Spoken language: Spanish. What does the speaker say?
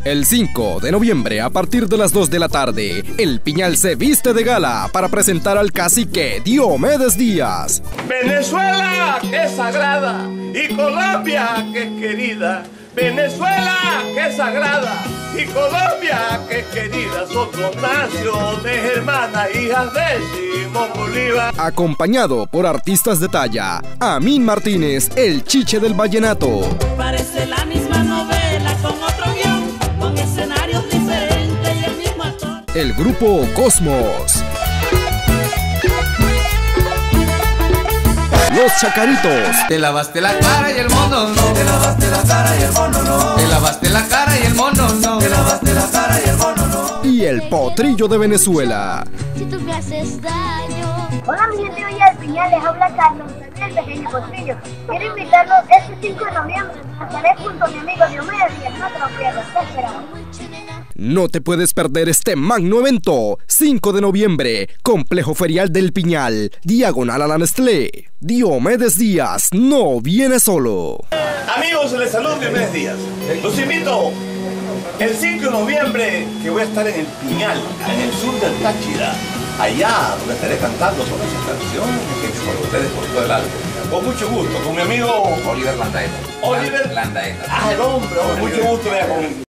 El 5 de noviembre, a partir de las 2 de la tarde, El Piñal se viste de gala para presentar al cacique Diomedes Díaz. Venezuela, que es sagrada, y Colombia, que es querida. Venezuela, que es sagrada, y Colombia, que es querida. Son dos naciones hermanas, hijas de Simón Bolívar. Acompañado por artistas de talla, Amín Martínez, el Chiche del Vallenato. Parece la misma novela con otro guión, con escenarios diferentes y el mismo actor. El grupo Cosmos. Los Chacaritos. Te lavaste la cara y el mono no. Te lavaste la cara y el mono no. Te lavaste la cara y el mono no. Te lavaste la cara y el mono no. Y el Potrillo de Venezuela. Si tú me haces daño. Hola mi gente de El Piñal, les habla Carlos, el pequeño Potrillo. Quiero invitarlos este 5 de noviembre. Estaré junto a mi amigo Diomedes Díaz, no te lo pierdas, te esperamos. No te puedes perder este magno evento. 5 de noviembre, Complejo Ferial del Piñal, diagonal a la Nestlé. Diomedes Díaz no viene solo. Amigos, les saludo Diomedes Díaz. Los invito el 5 de noviembre, que voy a estar en El Piñal, en el sur del Táchira. Allá donde estaré cantando todas esas canciones que he hecho con ustedes por todo el alma. Con mucho gusto, con mi amigo Oliver Landaeta. Oliver Landaeta. Ah, el hombre, con mucho gusto.